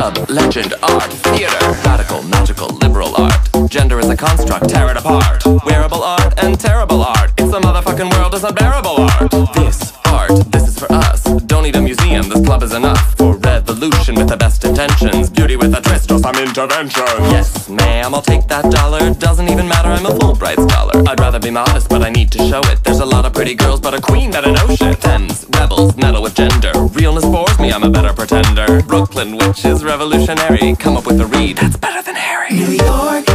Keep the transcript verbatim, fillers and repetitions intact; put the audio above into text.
Dub, legend, art, theater. Radical, magical, liberal art. Gender is a construct, tear it apart. Wearable art and terrible art. It's the motherfucking world is unbearable art. This art, this is for us. Don't need a museum, this club is enough. For revolution with the best intentions. Beauty with a twist or some intervention. Yes, ma'am, I'll take that dollar. Doesn't even matter, I'm a Fulbright scholar. I'd rather be modest, but I need to show it. There's a lot of pretty girls, but a queen better know shit. Femmes, rebels, meddle with gender. Realness bores me, I'm a better pretender. Brooklyn witch is revolutionary. Come up with a read, that's better than Harry. New York